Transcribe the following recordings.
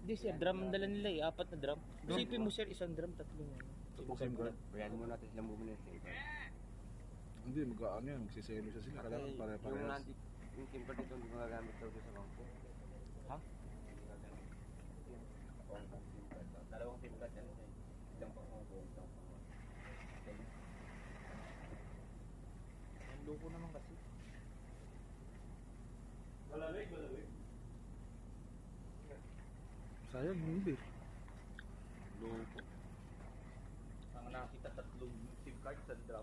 Hindi sir, drum ang dala nila eh. 4 na drum. Isipin mo sir, isang drum, 3 yan. SIM card? Bayan mo natin silang bumili ng SIM card. Hindi, mag-ano yan, magsiselo siya sila. Kailangan Yung pare-parehas. yung SIM card ito hindi magagamit daw sa bangko. Ha? Dalawang SIM card yan. Isang pangko, isang pangko. Ang loko naman kasi. Malamig. Sayang, hindi. Loko. Ang nakita 3 SIM card sa drum.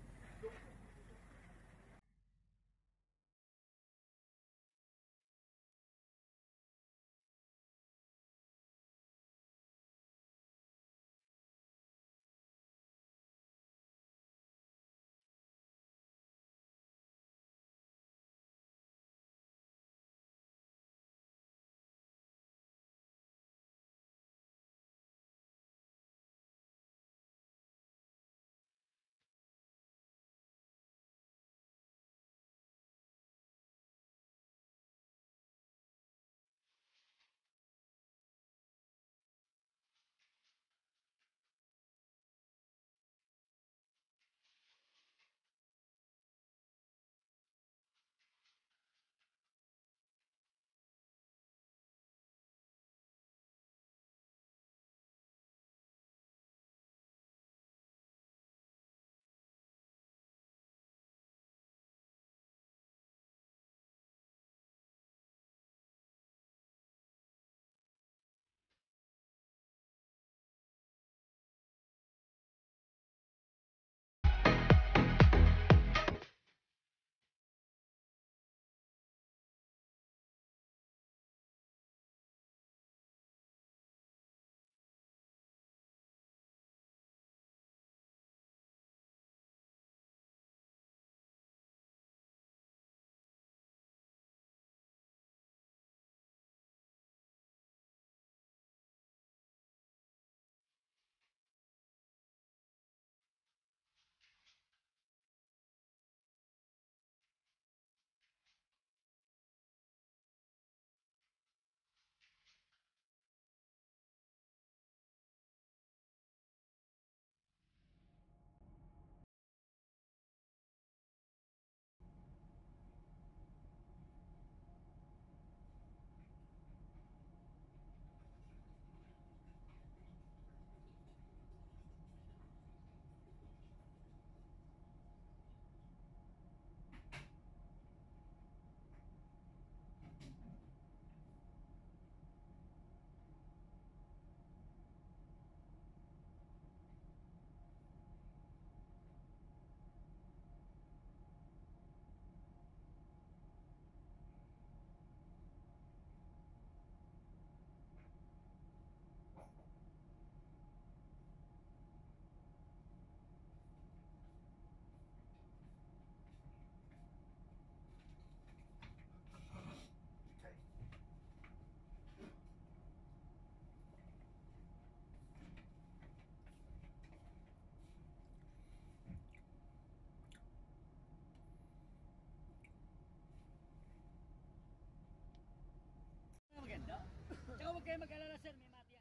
Maganda. Tsaka huwag kayo mag-alala sir, may mati yan.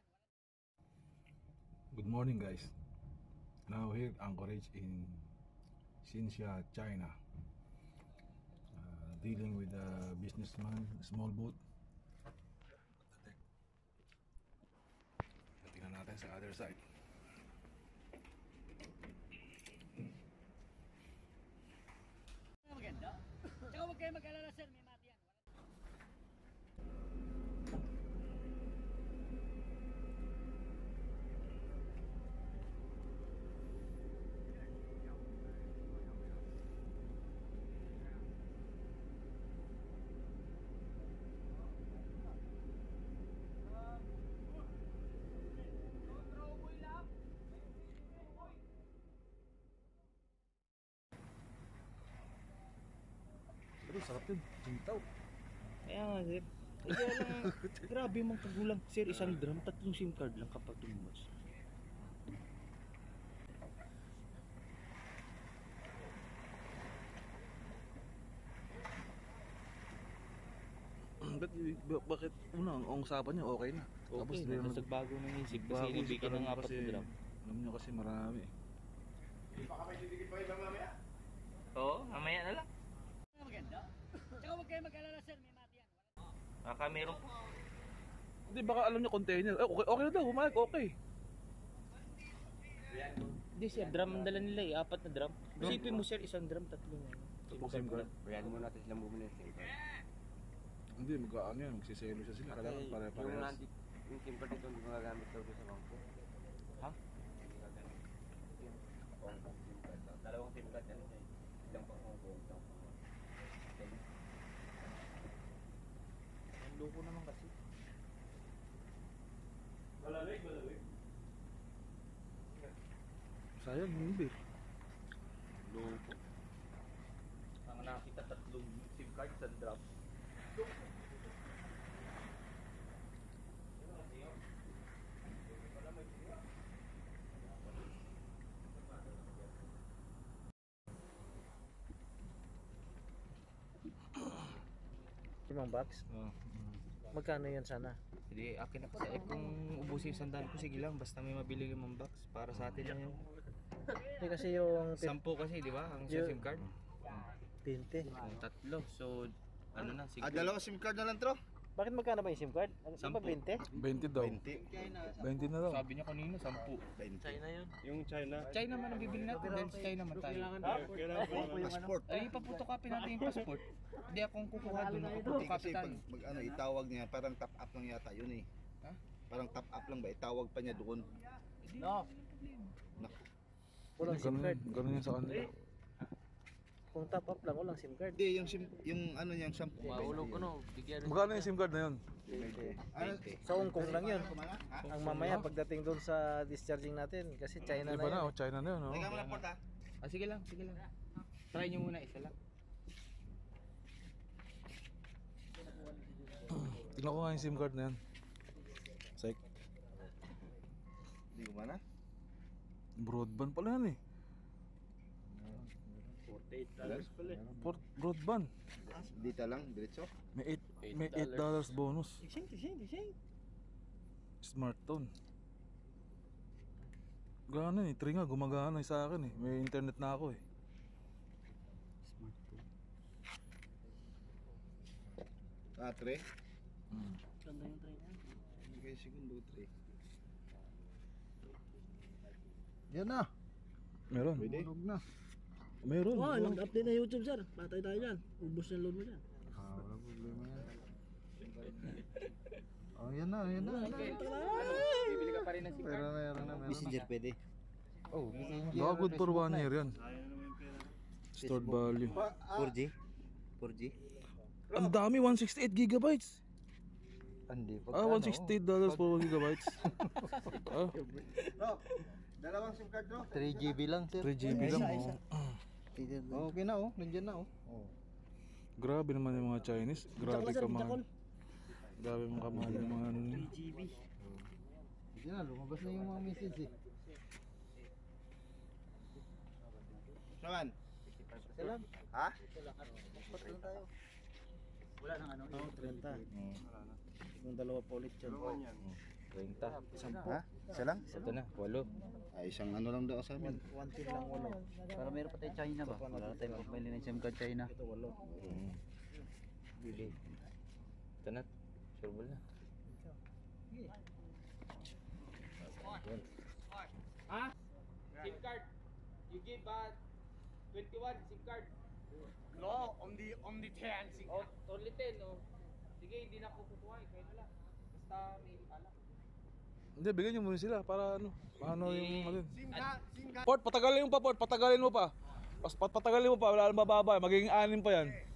Good morning guys. Now here Anchorage in Xinxia, China. Dealing with a businessman, small boat. Tingnan natin sa other side. Maganda. Tsaka huwag kayo mag-alala sir, may mati yan. Pero sarap yun, sintaw. Kaya nga sir. Kaya lang, grabe mong kagulang. Sir, isang drum, 3 SIM card lang kapag tumumas. Ba't bakit una ang usapan niya okay na. Tapos Okay, di na nagbago ng isip kasi bago inibigyan ng karoon 4 kasi, na drum. alam niyo kasi marami. Oo, mamaya na lang. Maganda. Tsaka huwag kayo mag-alala sir, may mati yan. Baka meron pa. Hindi, baka alam niya container. Okay na daw, humayag, okay. Hindi sir, drum ang dala nila eh, 4 na drum. Isipin mo sir, isang drum, 3 na. Tapos SIM card. Bayan mo natin silang bumili ng SIM card. Hindi, mag-ano yan, magsiselo siya sila. Kailangan Yung pare-parehas. nanti, yung SIM card dito, hindi magagamit daw sa bangko. Ha? Hindi gagamit. Hong Kong SIM card. Dalawang SIM card yan siya. Isang pang Hong Kong, isang pang Ang loko naman kasi. Sayang, hindi. Loko. Ang nakita 3 SIM card sa drum. Limang box? Magkano yan sana? Hindi, akin na kasi. Kung ubusin yung sandaan ko, sige lang. Basta may mabili 5 box. Para sa atin lang yun. Hindi kasi yung 10 kasi, di ba? Ang sa SIM card. 20. Kung 3. So, ano na, sige. dalawa SIM card na lang, tro? Bakit magkano ba yung SIM card? Ano ba 20? 20 daw. 20 na daw. Sabi niya kanina, 10. China yun. Yung China. China man ang bibili natin dahil sa China man tayo. Passport. Ay, ipaputokopy natin yung passport. Hindi akong kukuha doon, ipaputokopy tayo. Mag itawag niya, parang top up lang yata yun eh. Ha? Parang top up lang ba? Itawag pa niya doon. No. Walang SIM card. Ganun yan sa kanila. Kung top up lang, walang SIM card. Hindi, yung ano niyang 10. Mahulog ko no, bigyan rin. Magkano yung SIM card na yun? Sa Hong Kong lang yun. Ha? Ang mamaya pagdating doon sa discharging natin, kasi China na Iba yan. na, China na yun. Oh. Teka mo lang, Port ha? Ah, sige lang, sige lang. Try nyo muna, isa lang. Tingnan ko nga yung SIM card na yan. Sek. Hindi ko mana. Broadband pala yan eh. Broadband. Dito lang, diretso. May $8 bonus. Smartphone. Gana eh, 3 nga, gumagana eh sa akin eh. May internet na ako eh. Ah, 3. Ganda yung train yan. Okay, segundo 3. Yan na. Meron. Tulog na. Meron. Oh, ilang update na YouTube sir. Patay tayo dyan. Ubus na load mo dyan. Wala problema yan. Oh, yan na, yan na. Bibili ka pa rin ng SIM card? Meron na. Messenger pwede. Oh, Baka good for 1 year yan. Stored value. 4G. 4G. Ang dami, 168 gigabytes. Hindi pa. $168 for 1 gigabytes. Ah, Bro, dalawang SIM card, bro. 3GB lang, sir. 3GB lang. Oh. Okay na, oh. Nandiyan na, oh. Grabe naman yung mga Chinese. Grabe kamahal. Grabe mga kamahal yung mga ano nila. Hindi na, lumabas na yung mga message eh. Saan? Salam. Ha? Wala nang ano. Oh, 30. Yung dalawa pa ulit dyan. 30. Ha? Isa lang? Ito na, 8. Ay, isang ano lang daw sa amin. 1 team lang wala. Para meron pa tayo China ba? Wala na tayo magpapili ng SIM card China. Ito 8. Bili. Ito na, sure ball na. Ah? SIM card. You give 21 SIM card. No, only 10 SIM card. Only 10, no? Sige, hindi na ako kukuha, kayo na lang. Basta may pala. Hindi, bigyan nyo muna sila para ano. Paano yung ano. Port, patagalin mo pa, Port. Patagalin mo pa. Patagalin mo pa, wala nang bababa. Magiging 6 pa yan.